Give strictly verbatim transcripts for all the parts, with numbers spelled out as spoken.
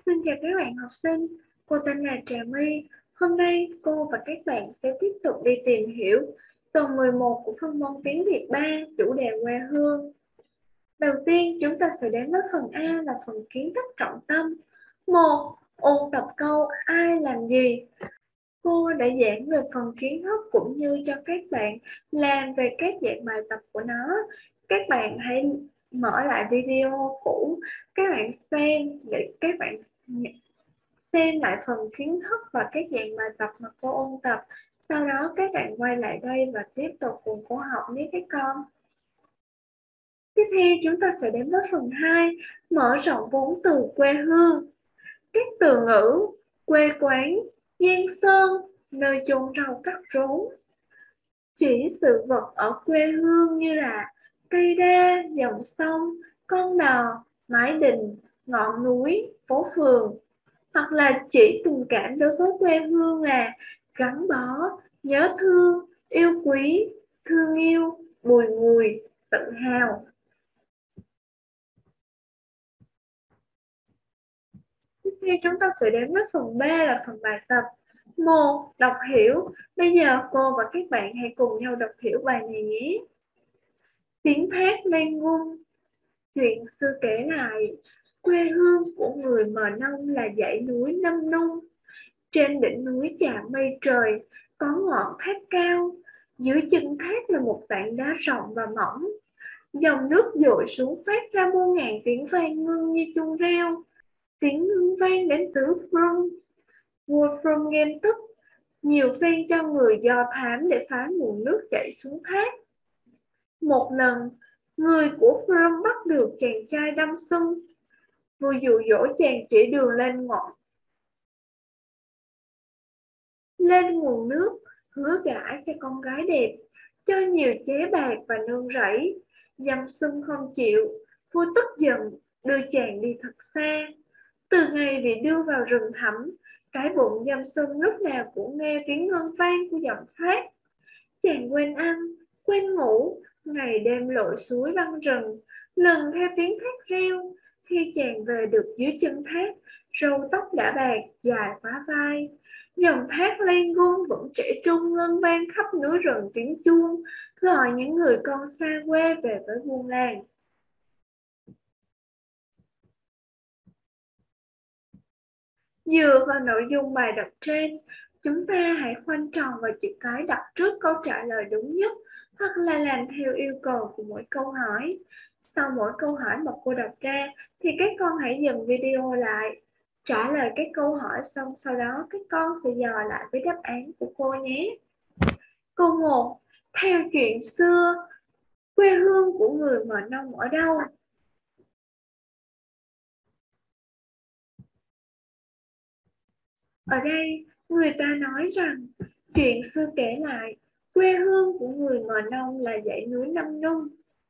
Xin chào các bạn học sinh, cô tên là Trà My. Hôm nay cô và các bạn sẽ tiếp tục đi tìm hiểu tuần mười một của phân môn tiếng Việt ba, chủ đề quê hương. Đầu tiên chúng ta sẽ đến với phần A là phần kiến thức trọng tâm. Một. Ôn tập câu ai làm gì. Cô đã giảng về phần kiến thức cũng như cho các bạn làm về các dạng bài tập của nó. Các bạn hãy mở lại video cũ, các bạn xem để các bạn xem lại phần kiến thức và các dạng bài tập mà cô ôn tập. Sau đó các bạn quay lại đây và tiếp tục cùng cô học nhé các con. Tiếp theo chúng ta sẽ đến với phần hai, mở rộng vốn từ quê hương. Các từ ngữ quê quán, giang sơn, nơi chôn rau cắt rốn chỉ sự vật ở quê hương như là cây đa, dòng sông, con đò, mái đình, ngọn núi, phố phường. Hoặc là chỉ tình cảm đối với quê hương là gắn bó, nhớ thương, yêu quý, thương yêu, bùi ngùi, tự hào. Tiếp theo chúng ta sẽ đến với phần B là phần bài tập. Một. Đọc hiểu. Bây giờ cô và các bạn hãy cùng nhau đọc hiểu bài này nhé. Tiếng thác lên ngung. Chuyện xưa kể lại, quê hương của người Mờ Nông là dãy núi Nâm Nung. Trên đỉnh núi chạm mây trời, có ngọn thác cao. Dưới chân thác là một tảng đá rộng và mỏng. Dòng nước dội xuống phát ra muôn ngàn tiếng vang ngưng như chuông reo. Tiếng ngưng vang đến từ Phrum. Vua Phrum nghiêm túc, nhiều phen cho người Do Thám để phá nguồn nước chảy xuống thác. Một lần, người của Phrum bắt được chàng trai đâm sung. Vua dụ dỗ chàng chỉ đường lên ngọn lên nguồn nước, hứa gả cho con gái đẹp, cho nhiều chế bạc và nương rẫy. Dâm sung không chịu, vua tức giận, đưa chàng đi thật xa. Từ ngày bị đưa vào rừng thẳm, cái bụng dâm sung lúc nào cũng nghe tiếng ngân vang của dòng thác. Chàng quên ăn, quên ngủ, ngày đêm lội suối băng rừng, lần theo tiếng thác reo. Khi chàng về được dưới chân thác, râu tóc đã bạc, dài quá vai. Dòng thác lên gôn vẫn trẻ trung ngân vang khắp núi rừng tiếng chuông, gọi những người con xa quê về với buôn làng. Dựa vào nội dung bài đọc trên, chúng ta hãy khoanh tròn vào chữ cái đặt trước câu trả lời đúng nhất, hoặc là làm theo yêu cầu của mỗi câu hỏi. Sau mỗi câu hỏi mà cô đọc ra, thì các con hãy dừng video lại, trả lời các câu hỏi xong sau đó các con sẽ dò lại với đáp án của cô nhé. Câu một. Theo chuyện xưa, quê hương của người Mờ Nông ở đâu? Ở đây, người ta nói rằng, chuyện xưa kể lại, quê hương của người Mờ Nông là dãy núi Nâm Nung.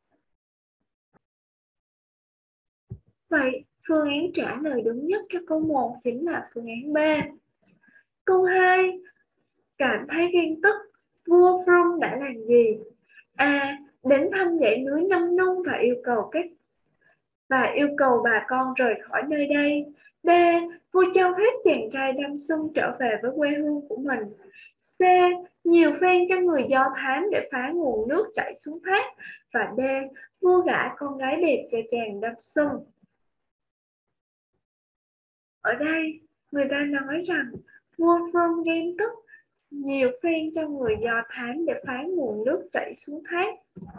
Vậy, phương án trả lời đúng nhất cho câu một chính là phương án B. Câu hai. Cảm thấy ghen tức, vua Phrum đã làm gì? A. Đến thăm dãy núi Nâm Nung và yêu cầu các và yêu cầu bà con rời khỏi nơi đây. B. Vua cho phép chàng trai đâm sung trở về với quê hương của mình. C. Nhiều phen cho người Do Thám để phá nguồn nước chảy xuống thác. Và D. Vua gả con gái đẹp cho chàng đâm sung. Ở đây, người ta nói rằng vua Phrum ghen tức, nhiều phen cho người Do Thám để phá nguồn nước chảy xuống thác.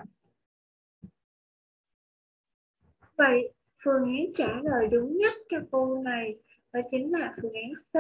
Vậy, phương án trả lời đúng nhất cho câu này đó chính là phương án C.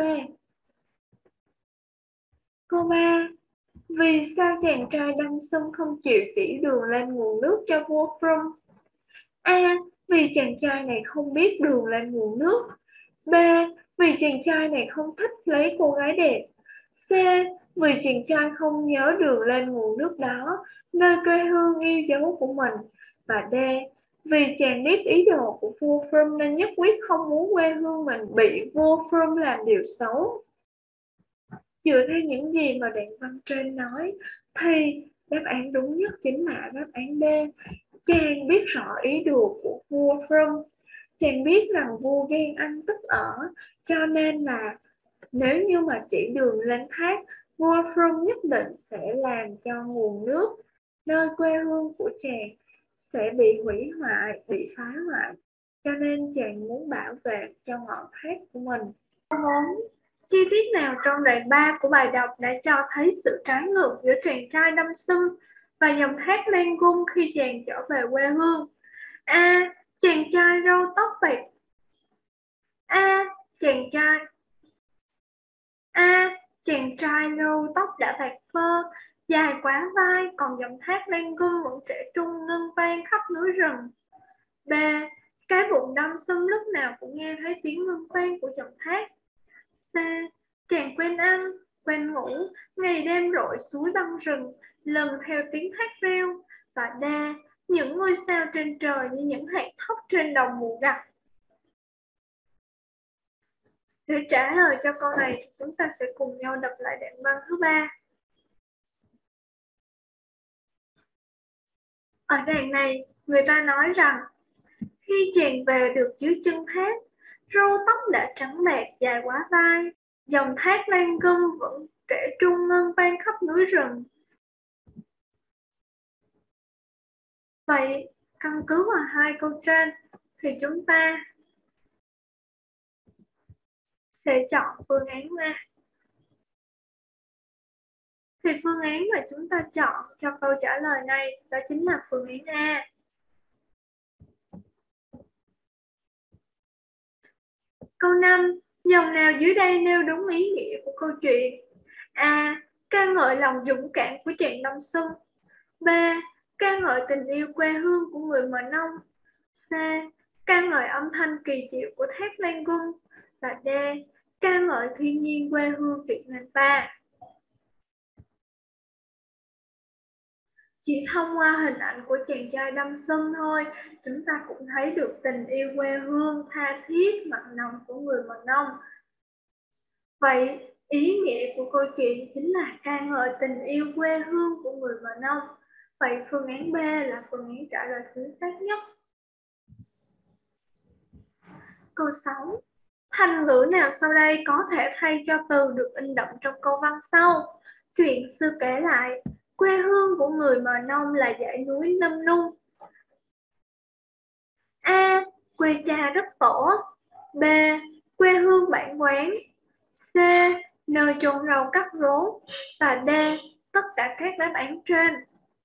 Câu ba. Vì sao chàng trai đâm sung không chịu chỉ đường lên nguồn nước cho vua Phrum? A. Vì chàng trai này không biết đường lên nguồn nước. B. Vì chàng trai này không thích lấy cô gái đẹp. C. Vì chàng trai không nhớ đường lên nguồn nước đó, nơi quê hương yêu dấu của mình. Và D. Vì chàng biết ý đồ của vua Phrum nên nhất quyết không muốn quê hương mình bị vua Phrum làm điều xấu. Dựa theo những gì mà đoạn văn trên nói, thì đáp án đúng nhất chính là đáp án D. Chàng biết rõ ý đồ của vua Phrum. Chàng biết rằng vua ghen anh tức ở, cho nên là nếu như mà chỉ đường lên thác, vua Phong nhất định sẽ làm cho nguồn nước nơi quê hương của chàng sẽ bị hủy hoại, bị phá hoại. Cho nên chàng muốn bảo vệ cho ngọn thác của mình. bốn. Chi tiết nào trong đoạn ba của bài đọc đã cho thấy sự trái ngược giữa chàng trai đâm sưng và dòng thác lên gung khi chàng trở về quê hương? A. Chàng trai râu tóc bạc A. Chàng trai A. Chàng trai râu tóc đã bạc phơ, dài quá vai, còn dòng thác lên gung vẫn trẻ trung ngân vang khắp núi rừng. B. Cái bụng đâm sưng lúc nào cũng nghe thấy tiếng ngân vang của dòng thác. C. Chàng quên ăn, quên ngủ, ngày đêm rội suối băng rừng, lần theo tiếng thác reo. Và D. Những ngôi sao trên trời như những hạt thóc trên đồng mùa gặt. Để trả lời cho câu này, chúng ta sẽ cùng nhau đọc lại đoạn văn thứ ba. Ở đoạn này, người ta nói rằng khi chàng về được dưới chân thác, râu tóc đã trắng bạc dài quá vai, dòng thác Lan Gum vẫn trẻ trung ngân vang khắp núi rừng. Vậy, căn cứ vào hai câu trên thì chúng ta sẽ chọn phương án A. Thì phương án mà chúng ta chọn cho câu trả lời này đó chính là phương án A. Câu năm. Dòng nào dưới đây nêu đúng ý nghĩa của câu chuyện? A. Ca ngợi lòng dũng cảm của chàng nông xuân. B. Ca ngợi tình yêu quê hương của người mờ nông. C. Ca ngợi âm thanh kỳ diệu của thác Lan Gung. Và D. Ca ngợi thiên nhiên quê hương Việt Nam ta. Chỉ thông qua hình ảnh của chàng trai đâm xuân thôi, chúng ta cũng thấy được tình yêu quê hương tha thiết mặn nồng của người mờ nông. Vậy, ý nghĩa của câu chuyện chính là ca ngợi tình yêu quê hương của người mờ nông. Vậy phương án B là phương án trả lời chính xác nhất. Câu sáu. Thành ngữ nào sau đây có thể thay cho từ được in đậm trong câu văn sau? Chuyện xưa kể lại, quê hương của người mờ nông là dãy núi Nâm Nung. A. Quê cha đất tổ. B. Quê hương bản quán. C. Nơi chôn rau cắt rốn. Và D. Tất cả các đáp án trên.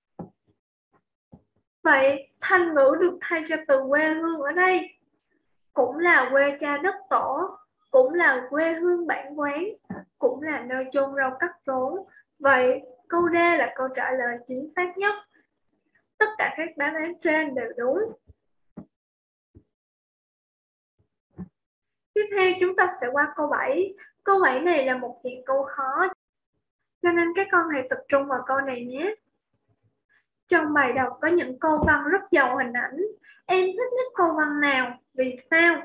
Vậy thành ngữ được thay cho từ quê hương ở đây cũng là quê cha đất tổ, cũng là quê hương bản quán, cũng là nơi chôn rau cắt rốn. Vậy câu D là câu trả lời chính xác nhất. Tất cả các đáp án trên đều đúng. Tiếp theo chúng ta sẽ qua câu bảy. Câu bảy này là một dạng câu khó, cho nên các con hãy tập trung vào câu này nhé. Trong bài đọc có những câu văn rất giàu hình ảnh. Em thích nhất câu văn nào? Vì sao?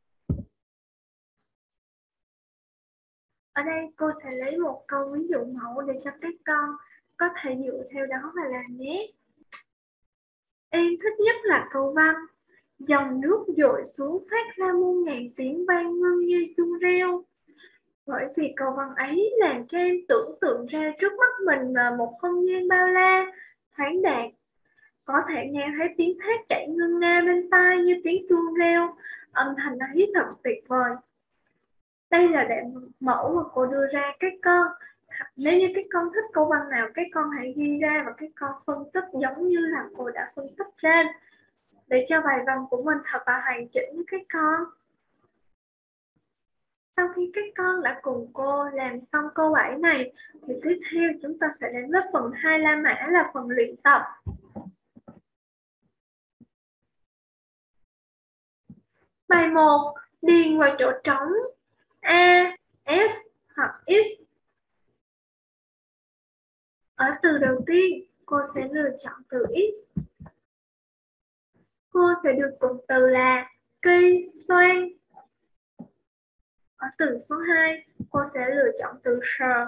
Ở đây cô sẽ lấy một câu ví dụ mẫu để cho các con có thể dựa theo đó mà làm nhé. Em thích nhất là câu văn: dòng nước dội xuống phát ra muôn ngàn tiếng vang ngân như chuông reo. Bởi vì câu văn ấy làm cho em tưởng tượng ra trước mắt mình là một không gian bao la, thoáng đạt. Có thể nghe thấy tiếng thác chảy ngân nga bên tai như tiếng chuông reo. Âm thanh ấy thật tuyệt vời. Đây là đoạn mẫu mà cô đưa ra các con. Nếu như các con thích câu văn nào, các con hãy ghi ra và các con phân tích giống như là cô đã phân tích trên, để cho bài văn của mình thật là hoàn chỉnh các con. Sau khi các con đã cùng cô làm xong câu bảy này, thì tiếp theo chúng ta sẽ đến với phần hai La Mã là phần luyện tập. Bài một. Điền vào chỗ trống A, S hoặc X. Ở từ đầu tiên, cô sẽ lựa chọn từ X. Cô sẽ được cụm từ là cây, xoan. Ở từ số hai, cô sẽ lựa chọn từ sờ.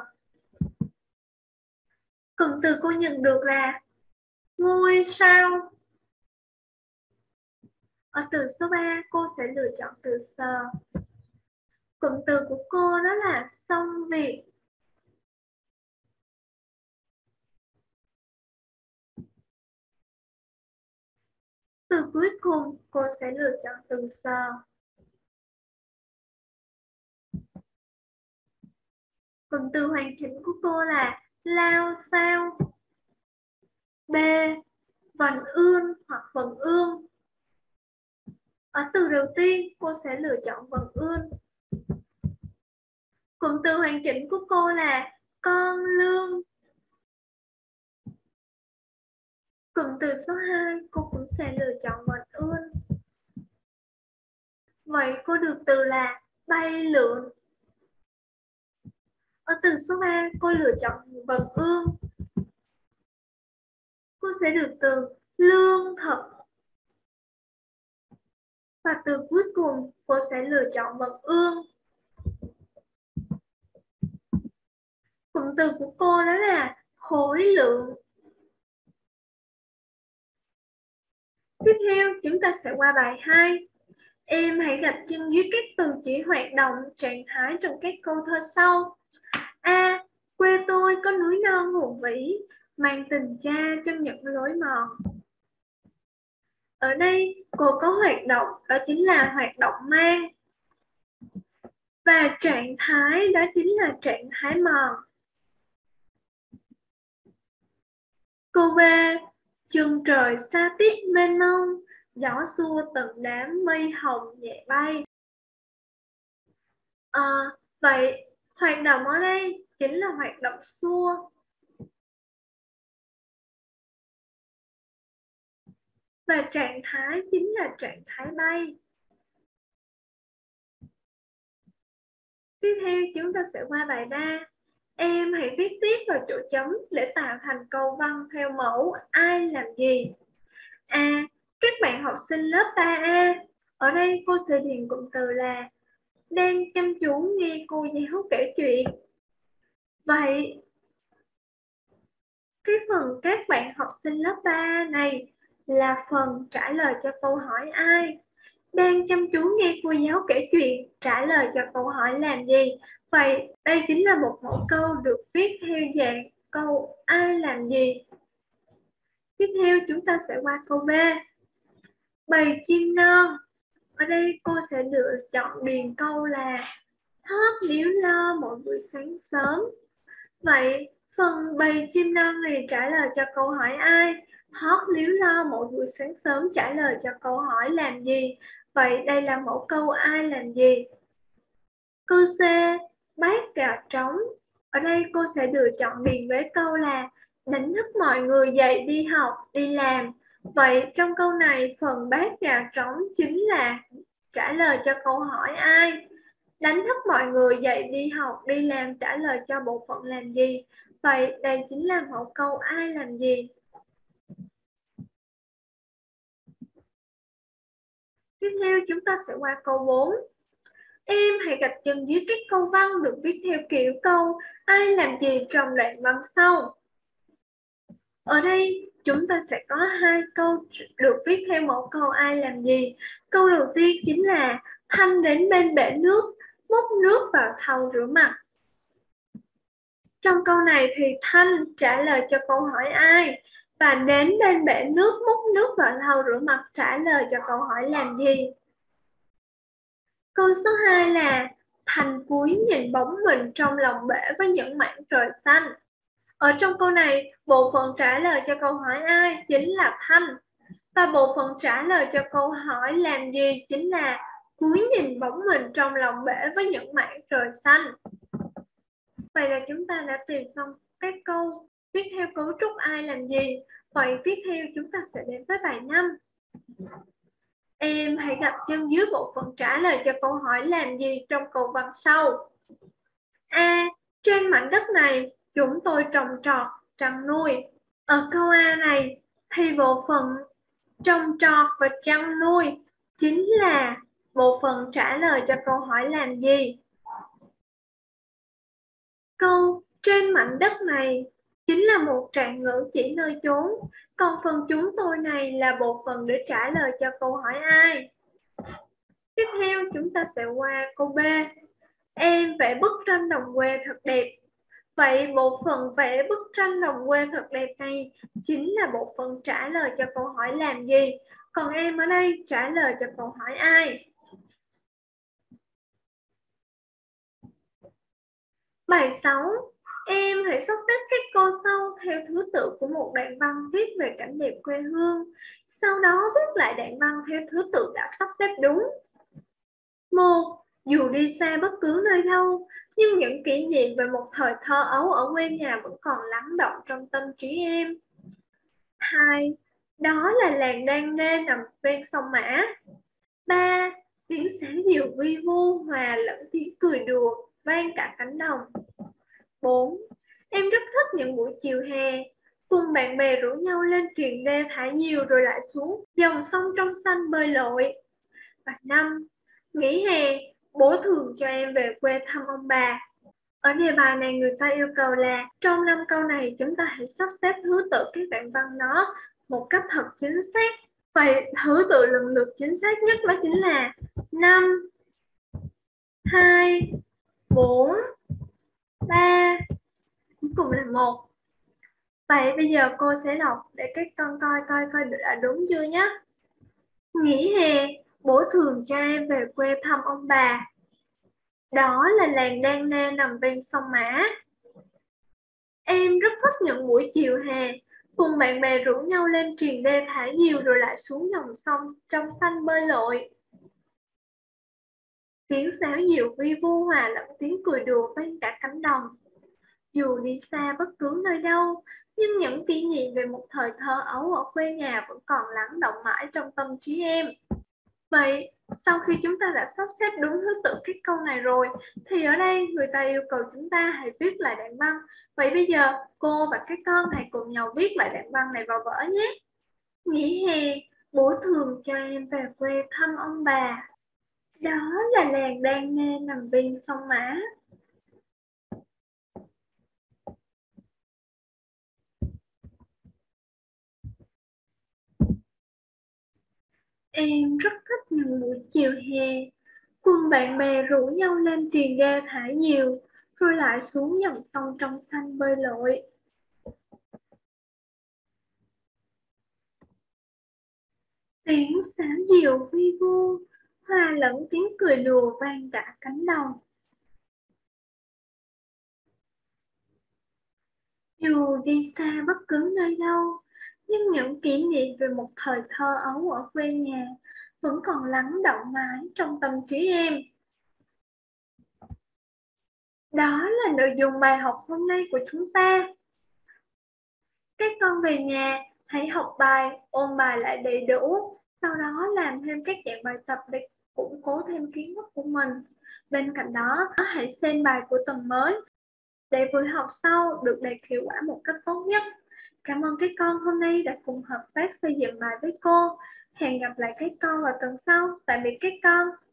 Cụm từ cô nhận được là ngôi sao. Ở từ số ba, cô sẽ lựa chọn từ sờ. Cụm từ của cô đó là xong việc. Từ cuối cùng, cô sẽ lựa chọn từ sờ. Cụm từ hoàn chỉnh của cô là lao sao. B. Vần ươn hoặc vần ương. Ở từ đầu tiên, cô sẽ lựa chọn vần ươn. Cụm từ hoàn chỉnh của cô là con lương. Cụm từ số hai, cô cũng sẽ lựa chọn vần ươn. Vậy cô được từ là bay lượn. Ở từ số ba, cô lựa chọn vần ương. Cô sẽ được từ lương thực. Và từ cuối cùng, cô sẽ lựa chọn vần ương. Cụm từ của cô đó là khối lượng. Tiếp theo, chúng ta sẽ qua bài hai. Em hãy gạch chân dưới các từ chỉ hoạt động trạng thái trong các câu thơ sau. A. Quê tôi có núi non hùng vĩ, mang tình cha trong những lối mòn. Ở đây cô có hoạt động, đó chính là hoạt động mang. Và trạng thái đó chính là trạng thái mòn. Câu B. Chân trời xa tít mênh mông, gió xua từng đám mây hồng nhẹ bay. À, vậy hoạt động ở đây chính là hoạt động xua. Và trạng thái chính là trạng thái bay. Tiếp theo chúng ta sẽ qua bài ba. Em hãy viết tiếp vào chỗ trống để tạo thành câu văn theo mẫu ai làm gì. A. Các bạn học sinh lớp ba A. Ở đây cô sẽ điền cụm từ là đang chăm chú nghe cô giáo kể chuyện. Vậy cái phần các bạn học sinh lớp ba này là phần trả lời cho câu hỏi ai. Đang chăm chú nghe cô giáo kể chuyện, trả lời cho câu hỏi làm gì. Vậy đây chính là một mẫu câu được viết theo dạng câu ai làm gì. Tiếp theo chúng ta sẽ qua câu B. Bầy chim non. Ở đây cô sẽ lựa chọn điền câu là hót líu lo mỗi buổi sáng sớm. Vậy phần bầy chim non này trả lời cho câu hỏi ai? Hót líu lo mỗi buổi sáng sớm trả lời cho câu hỏi làm gì? Vậy đây là mẫu câu ai làm gì? Câu C. Bát gạo trống. Ở đây cô sẽ lựa chọn điền với câu là đánh thức mọi người dậy đi học, đi làm. Vậy trong câu này phần bát gạo trống chính là trả lời cho câu hỏi ai? Đánh thức mọi người dậy đi học, đi làm trả lời cho bộ phận làm gì? Vậy đây chính là mẫu câu ai làm gì? Tiếp theo chúng ta sẽ qua câu bốn. Em hãy gạch chân dưới các câu văn được viết theo kiểu câu ai làm gì trong đoạn văn sau. Ở đây chúng ta sẽ có hai câu được viết theo mẫu câu ai làm gì. Câu đầu tiên chính là Thanh đến bên bể nước, múc nước vào thau rửa mặt. Trong câu này thì Thanh trả lời cho câu hỏi ai, và đến bên bể nước múc nước vào thau rửa mặt trả lời cho câu hỏi làm gì. Câu số hai là Thành cúi nhìn bóng mình trong lòng bể với những mảng trời xanh. Ở trong câu này, bộ phận trả lời cho câu hỏi ai chính là Thanh, và bộ phận trả lời cho câu hỏi làm gì chính là cúi nhìn bóng mình trong lòng bể với những mảng trời xanh. Vậy là chúng ta đã tìm xong các câu viết theo cấu trúc ai làm gì. Vậy tiếp theo chúng ta sẽ đến với bài năm. Em hãy gạch chân dưới bộ phận trả lời cho câu hỏi làm gì trong câu văn sau. A. Trên mảnh đất này chúng tôi trồng trọt, chăn nuôi. Ở câu A này thì bộ phận trồng trọt và chăn nuôi chính là bộ phận trả lời cho câu hỏi làm gì. Câu trên mảnh đất này chính là một trạng ngữ chỉ nơi chốn, còn phần chúng tôi này là bộ phận để trả lời cho câu hỏi ai. Tiếp theo chúng ta sẽ qua câu B. Em vẽ bức tranh đồng quê thật đẹp. Vậy bộ phận vẽ bức tranh đồng quê thật đẹp này chính là bộ phận trả lời cho câu hỏi làm gì? Còn em ở đây trả lời cho câu hỏi ai? Bài sáu. Em hãy sắp xếp các câu sau theo thứ tự của một đoạn văn viết về cảnh đẹp quê hương. Sau đó viết lại đoạn văn theo thứ tự đã sắp xếp đúng. Một. Dù đi xa bất cứ nơi đâu, nhưng những kỷ niệm về một thời thơ ấu ở quê nhà vẫn còn lắng đọng trong tâm trí em. Hai. Đó là làng Đan Nê nằm ven sông Mã. Ba. Tiếng sáo diều vi vu hòa lẫn tiếng cười đùa vang cả cánh đồng. Bốn. Em rất thích những buổi chiều hè, cùng bạn bè rủ nhau lên truyền đê thả diều rồi lại xuống dòng sông trong xanh bơi lội. Và năm. Nghỉ hè, bố thường cho em về quê thăm ông bà. Ở đề bài này người ta yêu cầu là trong năm câu này chúng ta hãy sắp xếp thứ tự các đoạn văn đó một cách thật chính xác. Vậy thứ tự lần lượt chính xác nhất đó chính là năm, hai, bốn, ba, cuối cùng là một. Vậy bây giờ cô sẽ đọc để các con coi coi coi đã đúng chưa nhé. Nghỉ hè, bố thường cho em về quê thăm ông bà. Đó là làng Đan Nê nằm ven sông Mã. Em rất thích những buổi chiều hè, cùng bạn bè rủ nhau lên triền đê thả diều rồi lại xuống dòng sông trong xanh bơi lội. Tiếng sáo diều vi vu hòa lẫn tiếng cười đùa vang cả cánh đồng. Dù đi xa bất cứ nơi đâu, nhưng những kỷ niệm về một thời thơ ấu ở quê nhà vẫn còn lắng đọng mãi trong tâm trí em. Vậy, sau khi chúng ta đã sắp xếp đúng thứ tự các câu này rồi, thì ở đây người ta yêu cầu chúng ta hãy viết lại đoạn văn. Vậy bây giờ, cô và các con hãy cùng nhau viết lại đoạn văn này vào vở nhé. Nghỉ hè, bố thường cho em về quê thăm ông bà. Đó là làng Đan Nê nằm ven sông Mã. Em rất thích những buổi chiều hè, cùng bạn bè rủ nhau lên triền đê thả diều, rồi lại xuống dòng sông trong xanh bơi lội. Tiếng sáo diều vi vu, hòa lẫn tiếng cười đùa vang cả cánh đồng. Dù đi xa bất cứ nơi đâu, nhưng những kỷ niệm về một thời thơ ấu ở quê nhà vẫn còn lắng đọng mãi trong tâm trí em. Đó là nội dung bài học hôm nay của chúng ta. Các con về nhà hãy học bài, ôn bài lại đầy đủ, sau đó làm thêm các dạng bài tập để củng cố thêm kiến thức của mình. Bên cạnh đó, hãy xem bài của tuần mới để buổi học sau được đạt hiệu quả một cách tốt nhất. Cảm ơn các con hôm nay đã cùng hợp tác xây dựng bài với cô. Hẹn gặp lại các con vào tuần sau. Tạm biệt các con.